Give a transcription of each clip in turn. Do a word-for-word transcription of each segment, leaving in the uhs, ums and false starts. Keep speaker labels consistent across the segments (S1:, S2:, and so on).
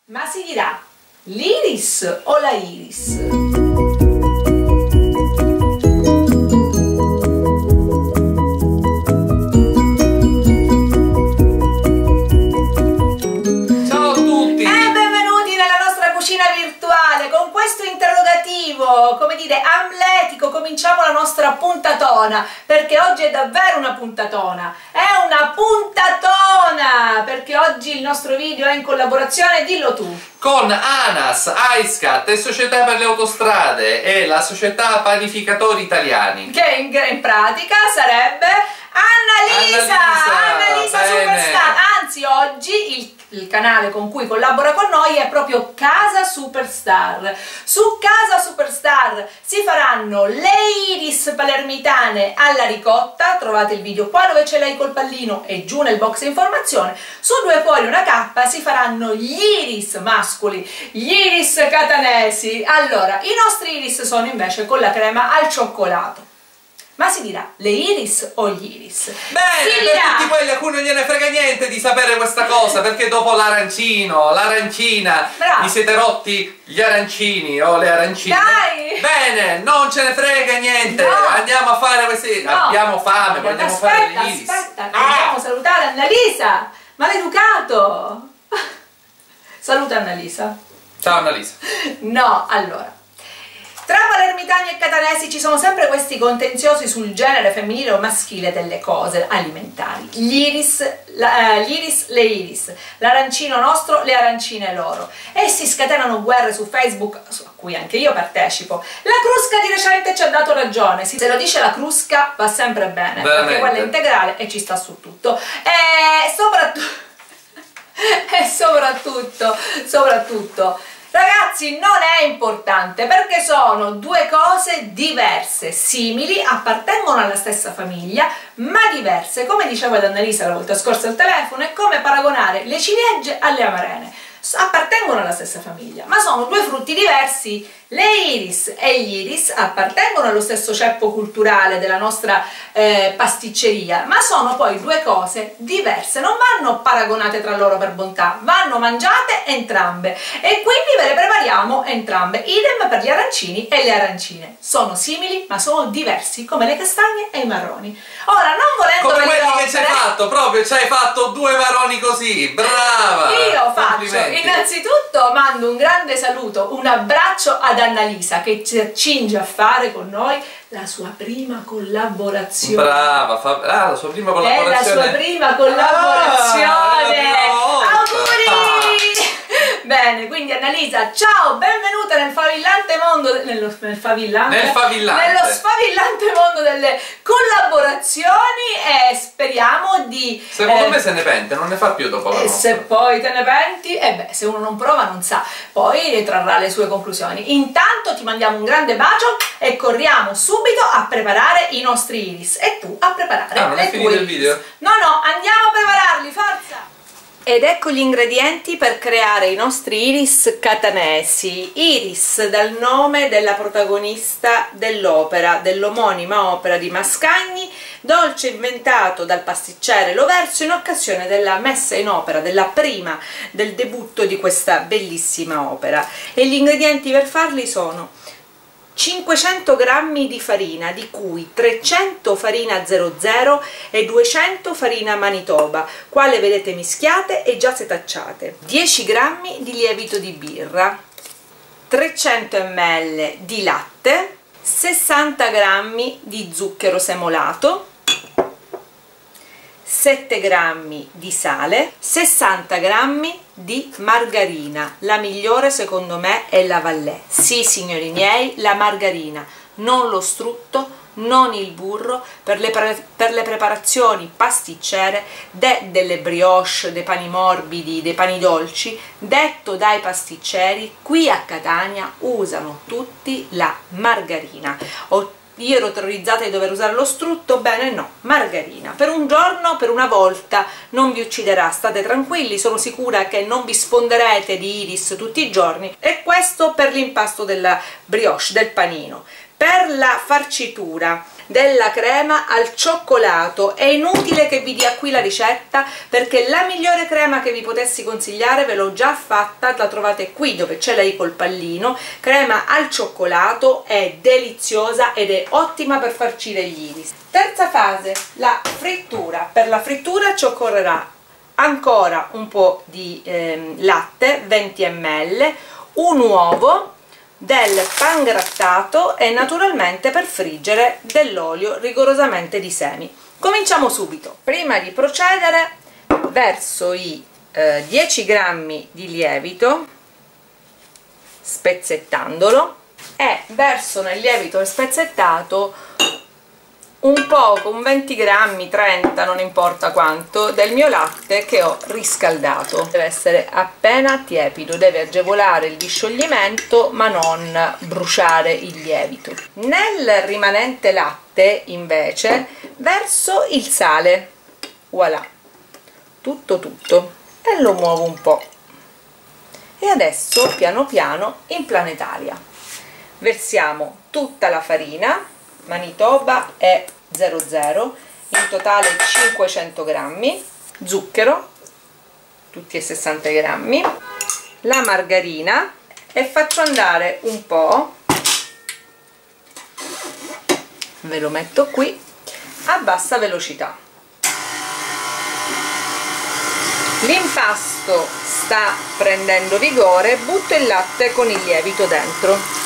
S1: Ma si dirà l'iris o la iris?
S2: Ciao a tutti!
S1: E benvenuti nella nostra cucina virtuale. Con questo interrogativo, come dire, amletico, cominciamo la nostra puntatona, perché oggi è davvero una puntatona. È una puntatona! Perché oggi il nostro video è in collaborazione, dillo tu,
S2: con ANAS, AISCAT e Società per le Autostrade e la Società Panificatori Italiani.
S1: che in, in pratica sarebbe Annalisa! Annalisa Superstar! Anzi, oggi il, il canale con cui collabora con noi è proprio Casa Superstar. Su Casa Superstar si faranno le iris palermitane alla ricotta, trovate il video qua dove ce l'hai col pallino e giù nel box informazione. Su due fuori una cappa si faranno gli iris mascoli, gli iris catanesi. Allora, i nostri iris sono invece con la crema al cioccolato. Ma si dirà le iris o gli iris?
S2: Bene,
S1: si
S2: per
S1: dirà...
S2: tutti quelli a cui non gliene frega niente di sapere questa cosa, perché dopo l'arancino, l'arancina,
S1: Bravo.
S2: vi siete rotti gli arancini o le arancine.
S1: Dai!
S2: Bene, non ce ne frega niente,
S1: No.
S2: andiamo a fare questi...
S1: No.
S2: Abbiamo fame,
S1: Aspetta,
S2: vogliamo
S1: aspetta,
S2: fare le iris.
S1: Aspetta,
S2: Ah!
S1: dobbiamo salutare Annalisa! Maleducato! Saluta Annalisa.
S2: Ciao Annalisa.
S1: No, allora, tra palermitani e catanesi ci sono sempre questi contenziosi sul genere femminile o maschile delle cose alimentari. Gli iris, la, eh, gli iris, le iris, l'arancino nostro, le arancine loro. E si scatenano guerre su Facebook, a cui anche io partecipo. La Crusca di recente ci ha dato ragione. Se lo dice la Crusca va sempre bene,
S2: Veramente.
S1: perché quella è integrale e ci sta su tutto. E soprattutto... e soprattutto, soprattutto... Ragazzi, non è importante perché sono due cose diverse, simili, appartengono alla stessa famiglia, ma diverse. Come diceva ad Annalisa la volta scorsa al telefono, è come paragonare le ciliegie alle amarene. Appartengono alla stessa famiglia, ma sono due frutti diversi. Le iris e gli iris appartengono allo stesso ceppo culturale della nostra eh, pasticceria, ma sono poi due cose diverse, non vanno paragonate tra loro per bontà, vanno mangiate entrambe e quindi ve le prepariamo entrambe. Idem per gli arancini e le arancine, sono simili ma sono diversi come le castagne e i marroni. Ora, non volendo
S2: Come quelli
S1: rompere,
S2: che ci hai fatto, proprio ci hai fatto due maroni così, brava!
S1: io faccio,
S2: Complimenti.
S1: innanzitutto mando un grande saluto, un abbraccio ad Annalisa che ci accinge a fare con noi la sua prima collaborazione.
S2: Brava, fa... ah, la sua prima
S1: È
S2: collaborazione.
S1: la sua prima collaborazione.
S2: Ah, è la prima volta.
S1: Auguri! Bene, quindi Annalisa, ciao, benvenuta nel favillante mondo, nello, nel favillante,
S2: Nel favillante.
S1: nello sfavillante mondo delle collaborazioni e speriamo di...
S2: Secondo
S1: eh,
S2: me se ne pente, non ne fa più dopo la
S1: e
S2: nostra.
S1: se poi te ne penti, e beh, se uno non prova non sa, poi trarrà le sue conclusioni. Intanto ti mandiamo un grande bacio e corriamo subito a preparare i nostri iris e tu a preparare
S2: Ah, non
S1: le
S2: è finito
S1: tue
S2: il video?
S1: iris. No, no, andiamo a prepararli, forza! Ed ecco gli ingredienti per creare i nostri iris catanesi. Iris dal nome della protagonista dell'opera, dell'omonima opera di Mascagni, dolce inventato dal pasticcere Loverso in occasione della messa in opera, della prima, del debutto di questa bellissima opera. E gli ingredienti per farli sono cinquecento grammi di farina, di cui trecento farina zero zero e duecento farina Manitoba, quale vedete mischiate e già setacciate, dieci grammi di lievito di birra, trecento millilitri di latte, sessanta grammi di zucchero semolato, sette grammi di sale, sessanta grammi di margarina. La migliore secondo me è la Vallée. Sì, signori miei, la margarina, non lo strutto, non il burro, per le, pre per le preparazioni pasticcere de delle brioche, dei pani morbidi, dei pani dolci, detto dai pasticceri, qui a Catania usano tutti la margarina. Ho Io ero terrorizzata di dover usare lo strutto, bene no, margarina. Per un giorno, per una volta, non vi ucciderà, state tranquilli, sono sicura che non vi sfonderete di iris tutti i giorni. E questo per l'impasto della brioche, del panino. Per la farcitura, della crema al cioccolato. È inutile che vi dia qui la ricetta, perché la migliore crema che vi potessi consigliare ve l'ho già fatta, la trovate qui dove c'è lei col pallino. Crema al cioccolato, è deliziosa ed è ottima per farcire gli iris. Terza fase, la frittura. Per la frittura ci occorrerà ancora un po' di ehm, latte, venti millilitri, un uovo, del pangrattato e naturalmente per friggere dell'olio rigorosamente di semi. Cominciamo subito. Prima di procedere verso i eh, dieci grammi di lievito, spezzettandolo, e verso nel lievito spezzettato un poco, un venti grammi, trenta, non importa quanto, del mio latte che ho riscaldato. Deve essere appena tiepido, deve agevolare il discioglimento ma non bruciare il lievito. Nel rimanente latte invece verso il sale, voilà, tutto tutto, e lo muovo un po'. E adesso piano piano in planetaria versiamo tutta la farina, Manitoba e zero zero, in totale cinquecento grammi, zucchero, tutti e sessanta grammi, la margarina, e faccio andare un po', ve lo metto qui, a bassa velocità. L'impasto sta prendendo vigore, butto il latte con il lievito dentro.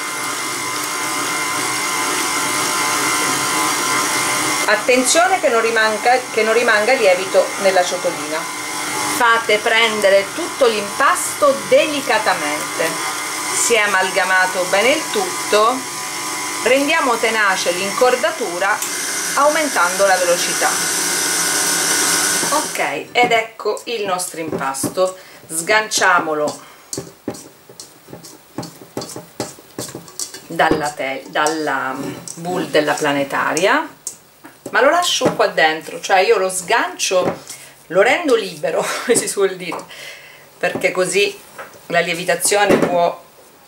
S1: Attenzione che non rimanga, che non rimanga lievito nella ciotolina. Fate prendere tutto l'impasto delicatamente. Si è amalgamato bene il tutto, rendiamo tenace l'incordatura aumentando la velocità. Ok, ed ecco il nostro impasto. Sganciamolo dalla, dalla bowl della planetaria, ma lo lascio qua dentro, cioè io lo sgancio, lo rendo libero, come si suol dire, perché così la lievitazione può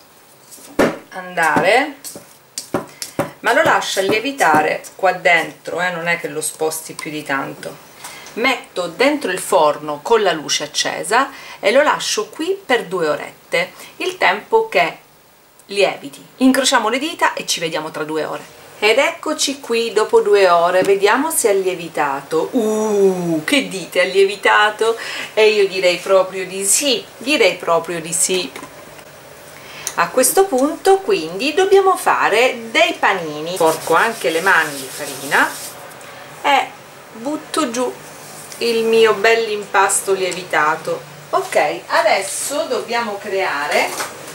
S1: andare, ma lo lascio lievitare qua dentro, eh, non è che lo sposti più di tanto. Metto dentro il forno con la luce accesa e lo lascio qui per due orette, il tempo che lieviti. Incrociamo le dita e ci vediamo tra due ore. Ed eccoci qui dopo due ore, vediamo se è lievitato. Uh, che dite, è lievitato? E io direi proprio di sì, direi proprio di sì. A questo punto quindi dobbiamo fare dei panini. Porco anche le mani di farina e butto giù il mio bell'impasto lievitato. Ok, adesso dobbiamo creare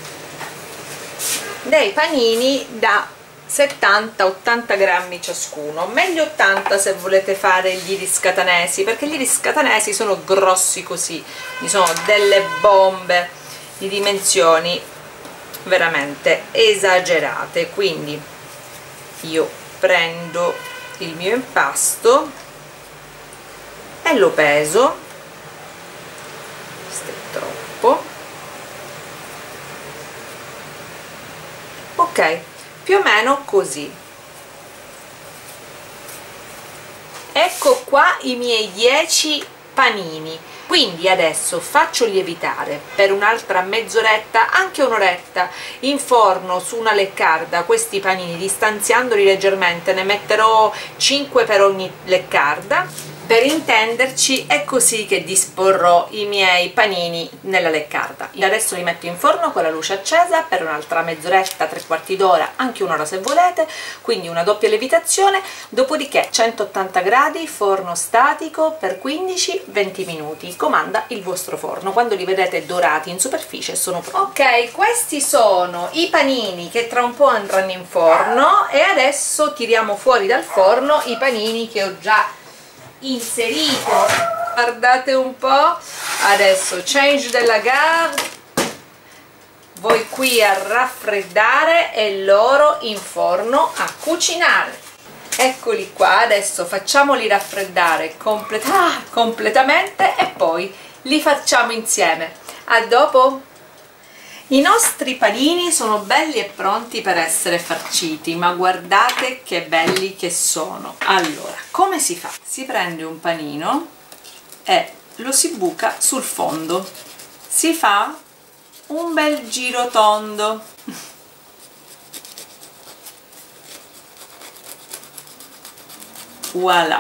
S1: dei panini da settanta ottanta grammi ciascuno, meglio ottanta se volete fare gli iris catanesi, perché gli iris catanesi sono grossi così, sono delle bombe di dimensioni veramente esagerate. Quindi io prendo il mio impasto e lo peso, questo è troppo, ok, più o meno così. Ecco qua i miei dieci panini. Quindi adesso faccio lievitare per un'altra mezz'oretta, anche un'oretta, in forno su una leccarda questi panini, distanziandoli leggermente. Ne metterò cinque per ogni leccarda, per intenderci. È così che disporrò i miei panini nella leccarda. Io adesso li metto in forno con la luce accesa per un'altra mezz'oretta, tre quarti d'ora, anche un'ora se volete, quindi una doppia lievitazione. Dopodiché centottanta gradi, forno statico per quindici venti minuti. Comanda il vostro forno. Quando li vedete dorati in superficie sono pronti. Ok, questi sono i panini che tra un po' andranno in forno, e adesso tiriamo fuori dal forno i panini che ho già inserito. Guardate un po', adesso change della garde, voi qui a raffreddare e loro in forno a cucinare. Eccoli qua, adesso facciamoli raffreddare complet ah, completamente e poi li facciamo insieme. A dopo! I nostri panini sono belli e pronti per essere farciti, ma guardate che belli che sono. Allora, come si fa? Si prende un panino e lo si buca sul fondo, si fa un bel giro tondo, voilà,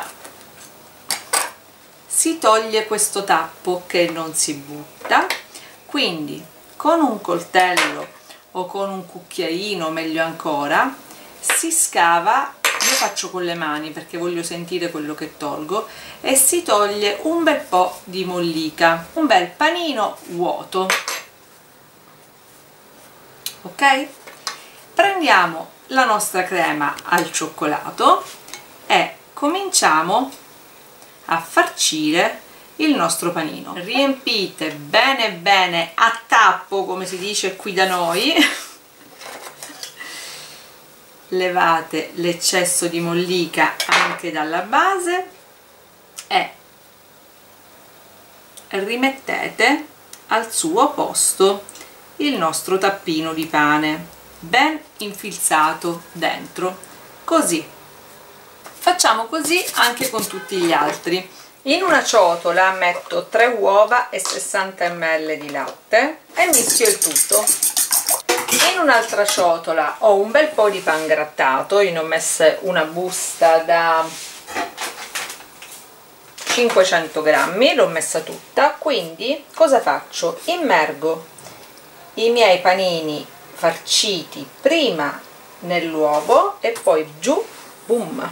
S1: si toglie questo tappo che non si butta, quindi con un coltello o con un cucchiaino, meglio ancora, si scava, io faccio con le mani perché voglio sentire quello che tolgo, e si toglie un bel po' di mollica, un bel panino vuoto, ok? Prendiamo la nostra crema al cioccolato e cominciamo a farcire il nostro panino. Riempite bene bene a tappo, come si dice qui da noi, levate l'eccesso di mollica anche dalla base e rimettete al suo posto il nostro tappino di pane ben infilzato dentro, così. Facciamo così anche con tutti gli altri. In una ciotola metto tre uova e sessanta millilitri di latte e mischio il tutto. In un'altra ciotola ho un bel po' di pangrattato, io ne ho messa una busta da cinquecento grammi, l'ho messa tutta, quindi cosa faccio? Immergo i miei panini farciti prima nell'uovo e poi giù, boom!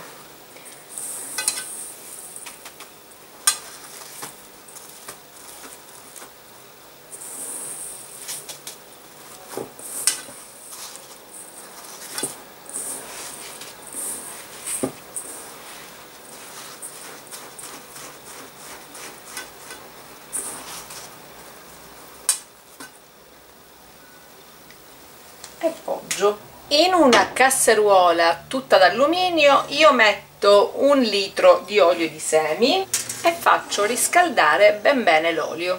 S1: E poggio. In una casseruola tutta d'alluminio io metto un litro di olio di semi e faccio riscaldare ben bene l'olio.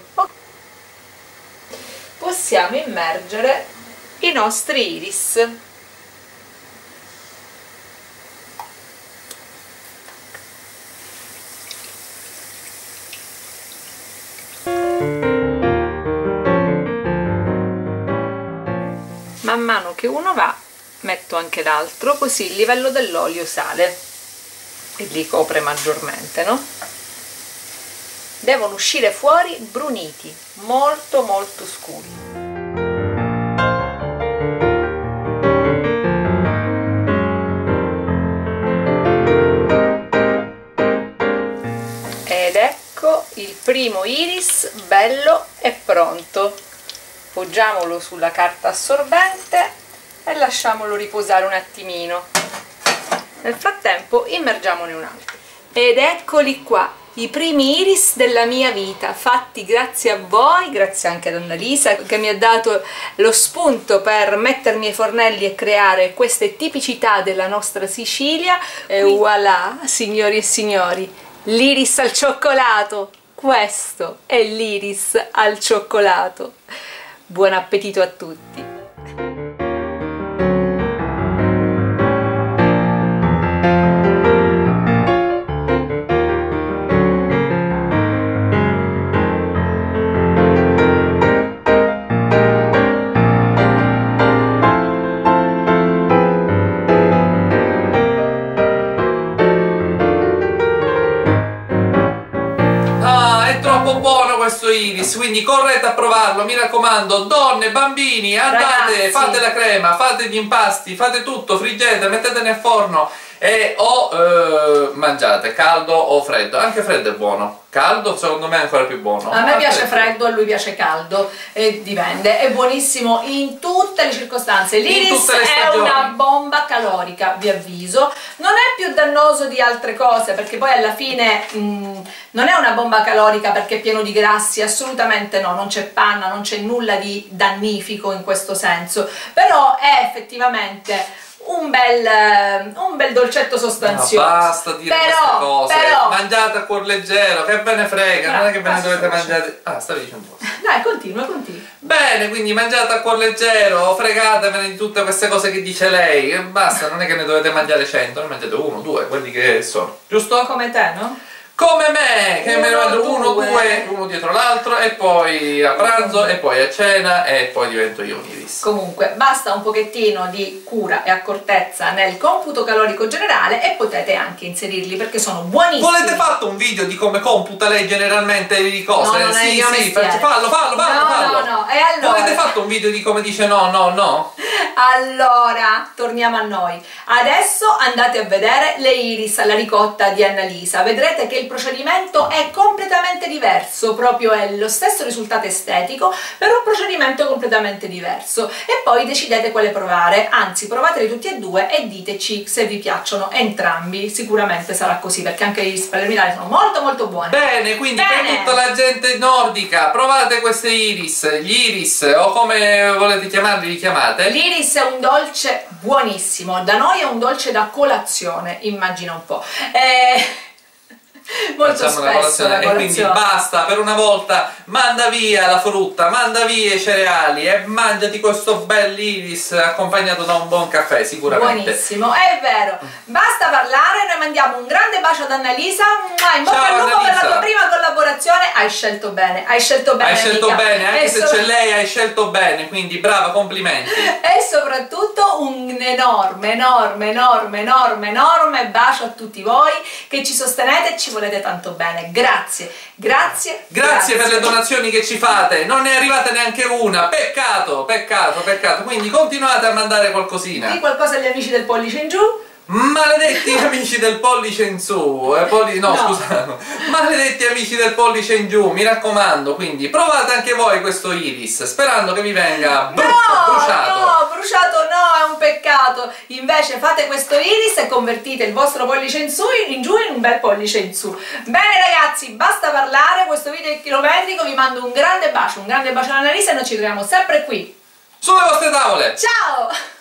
S1: Possiamo immergere i nostri iris. Man mano che uno va metto anche l'altro, così il livello dell'olio sale e li copre maggiormente, no? Devono uscire fuori bruniti, molto molto scuri. Ed ecco il primo iris bello e pronto. Poggiamolo sulla carta assorbente e lasciamolo riposare un attimino. Nel frattempo immergiamone un altro. Ed eccoli qua, i primi iris della mia vita, fatti grazie a voi, grazie anche ad Annalisa che mi ha dato lo spunto per mettermi ai fornelli e creare queste tipicità della nostra Sicilia. E voilà, signori e signori, l'iris al cioccolato. Questo è l'iris al cioccolato. Buon appetito a tutti!
S2: Questo iris, quindi correte a provarlo, mi raccomando, donne, bambini, andate, ragazzi, fate la crema, fate gli impasti, fate tutto, friggete, mettete nel forno e o eh, mangiate caldo o freddo, anche freddo è buono, caldo secondo me è ancora più buono.
S1: A me piace freddo, a lui piace caldo, e dipende, è buonissimo in tutte le circostanze. L'iris è una bomba calorica, vi avviso, non è più dannoso di altre cose perché poi alla fine mh, non è una bomba calorica perché è pieno di grassi, assolutamente no, non c'è panna, non c'è nulla di dannifico in questo senso, però è effettivamente un bel, un bel dolcetto sostanzioso.
S2: Ma basta dire
S1: però,
S2: queste cose,
S1: però,
S2: mangiate a cuor leggero, che ve ne frega,
S1: no,
S2: non è che ve ne dovete
S1: veloce.
S2: mangiare. Ah, stavi dicendo cosa?
S1: Dai, continua, continua.
S2: Bene, quindi mangiate a cuor leggero, fregatevene di tutte queste cose che dice lei, e basta, non è che ne dovete mangiare cento, ne mangiate uno, due, quelli che sono, giusto?
S1: Come te, no?
S2: Come me, che
S1: Uno,
S2: me ne mangio uno,
S1: due.
S2: due, uno dietro l'altro, e poi a pranzo, e poi a cena, e poi divento io un iris.
S1: Comunque, basta un pochettino di cura e accortezza nel computo calorico generale e potete anche inserirli perché sono buonissimi.
S2: Volete fatto un video di come computa lei generalmente le cose?
S1: No, non è il
S2: sì,
S1: mio
S2: sì,
S1: mestiere.
S2: faccio- fallo, fallo, fallo,
S1: No,
S2: fallo.
S1: no, no, e allora?
S2: Volete fatto un video di come dice no, no, no?
S1: Allora, torniamo a noi. Adesso andate a vedere le iris alla ricotta di Annalisa. Vedrete che il procedimento è completamente diverso, proprio è lo stesso risultato estetico, per un procedimento completamente diverso. E poi decidete quale provare, anzi provateli tutti e due e diteci se vi piacciono entrambi. Sicuramente sarà così, perché anche le iris palermitane sono molto molto buone.
S2: Bene, quindi
S1: Bene.
S2: per tutta la gente nordica, provate queste iris, gli iris, o come volete chiamarli, li chiamate.
S1: L'iris è un dolce buonissimo, da noi è un dolce da colazione, immagina un po'. Eh, molto
S2: Facciamo la
S1: spesso
S2: colazione,
S1: la
S2: e quindi
S1: colazione.
S2: basta, per una volta manda via la frutta, manda via i cereali e mangiati questo bel iris accompagnato da un buon caffè, sicuramente.
S1: Buonissimo, è vero. Basta parlare, noi mandiamo un grande bacio ad Annalisa. In bocca
S2: Ciao,
S1: al lupo per la
S2: Annalisa.
S1: tua prima collaborazione. Hai scelto bene, hai scelto bene.
S2: Hai scelto
S1: amica.
S2: bene, anche
S1: E
S2: se
S1: so-
S2: c'è lei hai scelto bene, quindi brava, complimenti.
S1: E soprattutto un enorme, enorme, enorme, enorme, enorme bacio a tutti voi che ci sostenete e ci volete tanto bene. Grazie, grazie.
S2: Grazie per le donazioni che ci fate, non ne è arrivata neanche una, peccato, peccato, peccato, quindi continuate a mandare qualcosina.
S1: Di qualcosa agli amici del pollice in giù.
S2: Maledetti amici del pollice in su, eh, polli- no,
S1: No.
S2: scusa, maledetti amici del pollice in giù, mi raccomando, quindi provate anche voi questo iris, sperando che vi venga brutto,
S1: No,
S2: bruciato.
S1: no, bruciato no, è un peccato. Invece fate questo iris e convertite il vostro pollice in, su, in giù in un bel pollice in su. Bene ragazzi, basta parlare, questo video è chilometrico, vi mando un grande bacio, un grande bacio alla Annalisa e noi ci troviamo sempre qui.
S2: Sulle vostre tavole!
S1: Ciao!